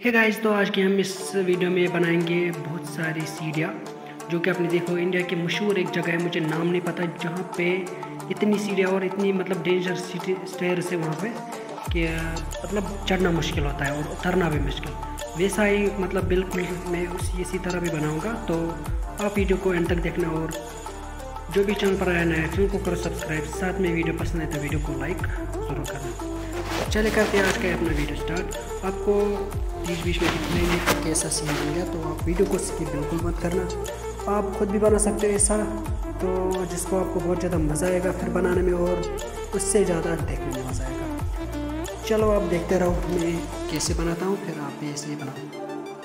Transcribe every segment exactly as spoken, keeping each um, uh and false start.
Hey guys, तो आज के हम इस वीडियो में बनाएंगे बहुत सारी सीढ़ियाँ जो कि आपने देखो इंडिया के मशहूर एक जगह है, मुझे नाम नहीं पता, जहाँ पे इतनी सीढ़ियाँ और इतनी मतलब डेंजर स्टेयर्स है वहाँ पे कि मतलब चढ़ना मुश्किल होता है और उतरना भी मुश्किल। वैसा ही मतलब बिल्कुल मैं उस इसी तरह भी बनाऊँगा, तो आप वीडियो को एंड तक देखना और जो भी चैनल पर आया नया चैनल को करो सब्सक्राइब, साथ में वीडियो पसंद है तो वीडियो को लाइक ज़रूर करना। चले करते हैं आज का अपना वीडियो स्टार्ट। आपको बीच बीच में दिखने का कैसा सीन बन गया, तो आप वीडियो को स्किप बिल्कुल मत करना। आप खुद भी बना सकते हो ऐसा, तो जिसको आपको बहुत ज़्यादा मज़ा आएगा फिर बनाने में और उससे ज़्यादा देखने में मज़ा आएगा। चलो आप देखते रहो मैं कैसे बनाता हूँ, फिर आप भी ऐसे ही बनाओ।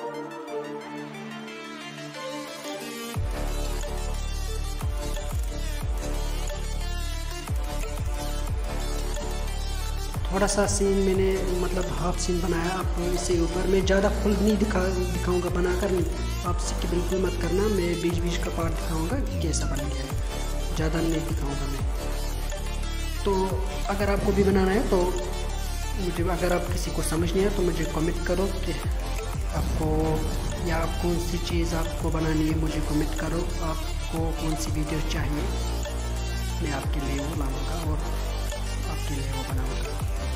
थोड़ा सा सीन मैंने मतलब हाफ सीन बनाया, आप इससे ऊपर मैं ज़्यादा फुल नहीं दिखा दिखाऊंगा बनाकर नहीं, आप इसकी बिल्कुल मत करना। मैं बीच बीच का पार्ट दिखाऊंगा कैसा बन गया है, ज़्यादा नहीं दिखाऊंगा मैं। तो अगर आपको भी बनाना है तो मुझे, अगर आप किसी को समझ नहीं है तो मुझे कमेंट करो कि आपको या आप कौन सी चीज़ आपको बनानी है, मुझे कमेंट करो आपको कौन सी वीडियो चाहिए, मैं आपके लिए वो लाऊँगा और आपके लिए वो बनाऊँगा।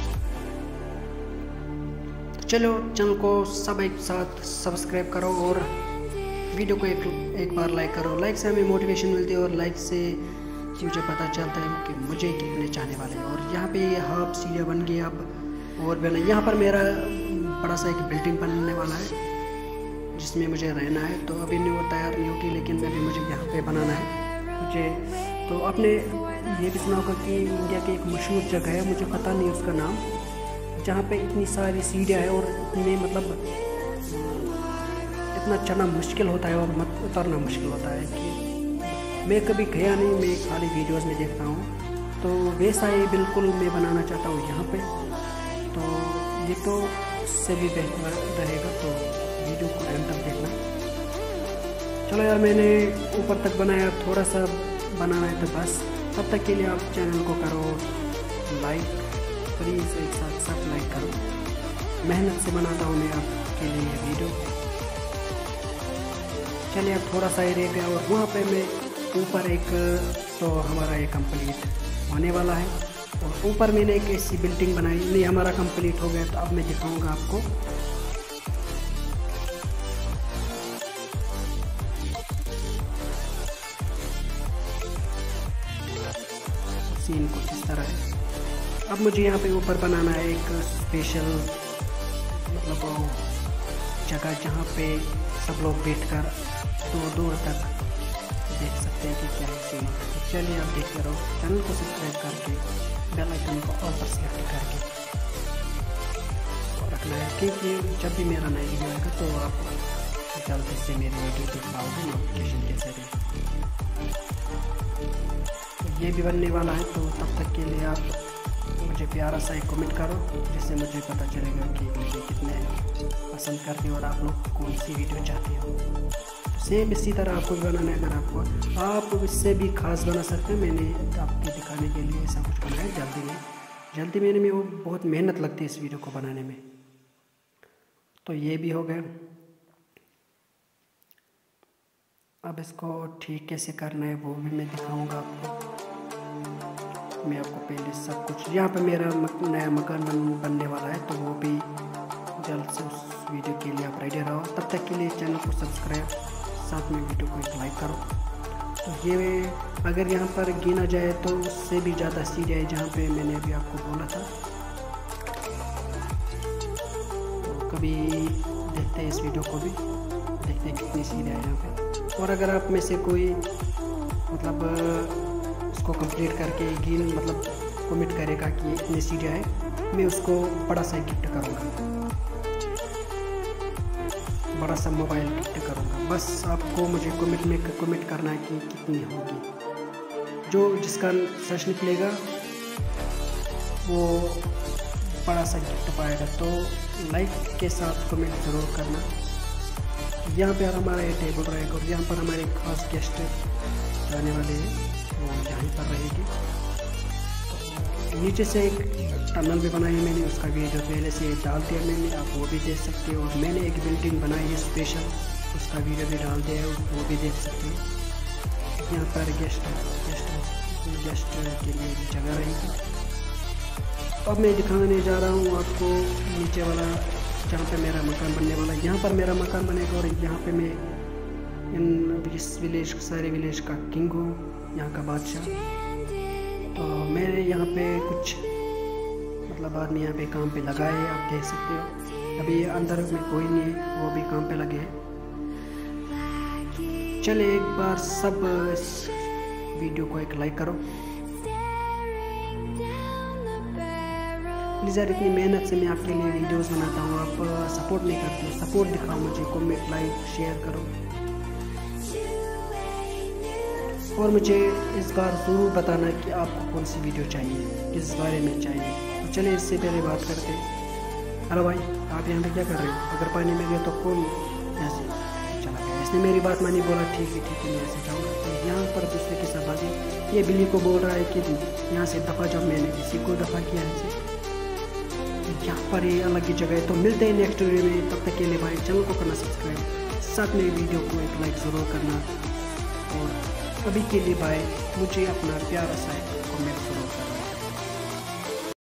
चलो चैनल को सब एक साथ सब्सक्राइब करो और वीडियो को एक एक बार लाइक करो। लाइक से हमें मोटिवेशन मिलती है और लाइक से मुझे पता चलता है कि मुझे कितने चाहने वाले हैं। और यहाँ पे ये हाफ सीढ़ियाँ बन गई अब और बना। यहाँ पर मेरा बड़ा सा एक बिल्डिंग बनने वाला है जिसमें मुझे रहना है, तो अभी नहीं वो तैयार नहीं होगी, लेकिन अभी मुझे यहाँ पे बनाना है मुझे। तो आपने ये भी सुना होगा कि इंडिया की एक मशहूर जगह है, मुझे पता नहीं उसका नाम, जहाँ पे इतनी सारी सीढ़ियाँ है और इतने मतलब इतना चढ़ना मुश्किल होता है और मत उतरना मुश्किल होता है कि मैं कभी गया नहीं, मैं खाली वीडियोस में देखता हूँ। तो वैसा ही बिल्कुल मैं बनाना चाहता हूँ यहाँ पे, तो ये तो उससे भी बेहतर रहेगा, तो वीडियो को एंड तक देखना। चलो यार, मैंने ऊपर तक बनाया, थोड़ा सा बनाना है तो बस। तब तक के लिए आप चैनल को करो लाइक, प्लीज़ एक साथ सब लाइक करो। मेहनत से बनाता हूँ मैं आपके लिए ये वीडियो। चलिए अब थोड़ा सा ही रह गया और वहाँ पे मैं ऊपर एक, तो हमारा ये कंप्लीट होने वाला है और ऊपर मैंने एक ऐसी बिल्डिंग बनाई। नहीं, हमारा कंप्लीट हो गया, तो अब मैं दिखाऊंगा आपको। सीन कुछ इस तरह है। अब मुझे यहाँ पे ऊपर बनाना है एक स्पेशल मतलब जगह जहाँ पे सब लोग बैठकर दूर दूर तक देख सकते हैं कि क्या है सीन। तो चलिए आप देखते रहो, चैनल को सब्सक्राइब करके बेल आइकन को ऑल पर सेलेक्ट करके रखना है, क्योंकि जब भी मेरा नया वीडियो आएगा तो आप जल्दी से मेरी वीडियो देख पाओगे नोटिफिकेशन के जरिए। तो ये भी बनने वाला है, तो तब तक के लिए आप मुझे प्यारा सा एक कमेंट करो, जिससे मुझे पता चलेगा कि मुझे कितने पसंद करते हो और आप लोग कौन सी वीडियो चाहते हो। सेम इसी तरह आपको बनाना है, अगर आपको आप इससे भी खास बना सकते हैं। मैंने आपको दिखाने के लिए ऐसा कुछ बनाया जल्दी में जल्दी मैंने में वो बहुत मेहनत लगती है इस वीडियो को बनाने में। तो ये भी हो गया। अब इसको ठीक कैसे करना है वो भी मैं दिखाऊंगा आपको। मैं आपको पहले सब कुछ, यहाँ पे मेरा नया मकान बन, बनने वाला है, तो वो भी जल्द से उस वीडियो के लिए आप रेडी रहो। तब तक के लिए चैनल को सब्सक्राइब, साथ में वीडियो को एक लाइक करो। तो ये अगर यहाँ पर गिना जाए तो उससे भी ज़्यादा सीढ़ियाँ है जहाँ पे मैंने अभी आपको बोला था। तो कभी देखते हैं इस वीडियो को भी, देखते हैं कितनी सीढ़ियाँ है यहाँ पे। और अगर आप में से कोई मतलब उसको कंप्लीट करके गिन मतलब कमेंट करेगा कि इतनी सीढ़ियाँ है, मैं उसको बड़ा सा गिफ्ट करूँगा, बड़ा सा मोबाइल गिफ्ट करूँगा। बस आपको मुझे कमेंट में कमेंट करना है कि कितनी होगी। जो जिसका सच निकलेगा वो बड़ा सा गिफ्ट पाएगा। तो लाइक के साथ कमेंट ज़रूर करना। यहाँ पे हमारा ये टेबल रहेगा और यहाँ पर हमारे खास गेस्ट जाने वाले हैं, वो यहीं पर रहेगी। नीचे से एक टनल भी बनाई है मैंने, उसका वीडियो पहले से डाल दिया मैंने, आप वो भी देख सकते हो। और मैंने एक बिल्डिंग बनाई है स्पेशल, उसका वीडियो भी डाल दिया है, वो भी देख सकते हो। यहाँ पर गेस्ट गेस्ट गेस्ट के लिए जगह रहेगी। अब मैं दिखाने जा रहा हूँ आपको नीचे वाला जहाँ पे मेरा मकान बनने वाला है। यहाँ पर मेरा मकान बनेगा और यहाँ पे मैं इन इस विलेज सारे विलेज का किंग हूँ, यहाँ का बादशाह। तो मैंने यहाँ पे कुछ मतलब आदमी यहाँ पे काम पे लगाए हैं, आप देख सकते हो। अभी अंदर में कोई नहीं है, वो भी काम पे लगे हैं। चले एक बार सब इस वीडियो को एक लाइक करो प्लीज़ यार। इतनी मेहनत से मैं आपके लिए वीडियोस बनाता हूँ, आप सपोर्ट नहीं करते हो। सपोर्ट दिखाओ मुझे, कमेंट लाइक शेयर करो। और मुझे इस बार ज़रूर बताना कि आपको कौन सी वीडियो चाहिए, किस बारे में चाहिए। तो चलिए इससे पहले बात करते हैं। हेलो भाई, आप यहाँ पे क्या कर रहे हो? अगर पानी में गए तो कौन ऐसे चला गया? इसने मेरी बात मानी, बोला ठीक है ठीक है मैं ऐसे जाऊँगा। तो यहाँ पर दूसरे के साथ बाजी, ये बिल्ली को बोल रहा है कि यहाँ से दफ़ा जाओ। मैंने इसी को दफ़ा किया है। यहाँ पर ये अलग ही जगह है। तो मिलते हैं नेक्स्ट वीडियो में, तब तक के लिए भाई चैनल को करना सब्सक्राइब, साथ में वीडियो को एक लाइक ज़रूर करना। और अभी के लिए बाय, मुझे अपना प्यारा सा कमेंट ज़रूर करना।